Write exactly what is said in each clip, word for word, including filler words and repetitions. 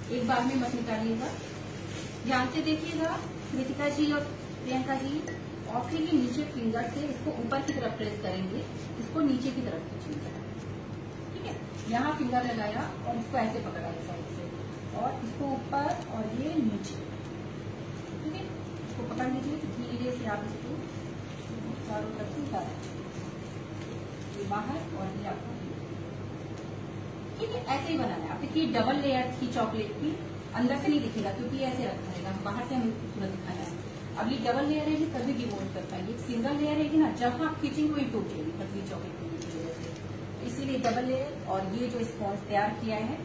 एक बार में मत निकालिएगा, ध्यान से देखिएगा। कृतिका जी और प्रियंका जी, और फिर ये नीचे फिंगर से इसको ऊपर की तरफ प्रेस करेंगे, इसको नीचे की तरफ खींचेंगे। ठीक है, यहाँ फिंगर लगाया और इसको ऐसे पकड़ा है साइड से, और इसको ऊपर और ये नीचे। ठीक है, इसको पकड़ लीजिए, धीरे से आप इसको चारों तरफ से उतारें, ये बाहर और ये आपको। ठीक है, ऐसे ही बनाना है। आप देखिए डबल लेयर थी चॉकलेट की, अंदर से नहीं दिखेगा क्योंकि ऐसे रखा रहेगा, बाहर से हमें पूरा दिखाना है। अब ये डबल लेयर है, ये कभी डिमोल्ड कर पाएंगे। सिंगल लेयर है ना, जब आप खींचेंगे वही टूट जाएगी पतली चॉकलेट की वजह से, इसीलिए डबल लेयर। और ये जो स्पॉन्ज तैयार किया है,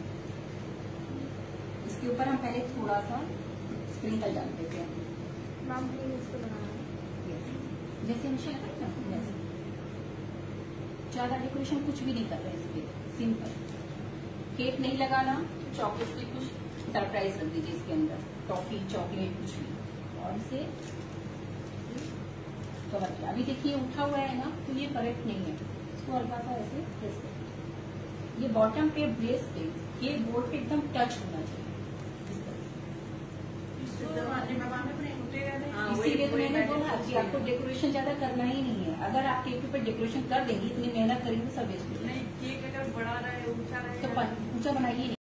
इसके ऊपर हम पहले थोड़ा सा स्प्रिंकल डाल देते हैं। मैम प्लीज इसको बनाना जैसे हमेशा लगा ना, वैसे ज्यादा डेकोरेशन कुछ भी नहीं कर रहे इस पे, सिंपल। केक नहीं लगाना, चॉकलेट की कुछ सरप्राइज रख दीजिए इसके अंदर, टॉफी चॉकलेट कुछ भी, और इसे कवर किया। अभी देखिए उठा हुआ है ना, तो ये करेक्ट नहीं है, इसको हल्का सा ऐसे प्रेस करिए। ये बॉटम पे ब्रेस पे, ये बोर्ड पे एकदम टच होना चाहिए इस तरह से। हाँ, इसीलिए तो मैंने बोला कि आपको डेकोरेशन ज्यादा करना ही नहीं है। अगर आप केक पे डेकोरेशन कर देंगी, इतनी मेहनत करेंगे, सब वेस्ट हो जाएगा। नहीं, केक अगर बड़ा रहे ऊंचा रहे तो ऊंचा बनाइए।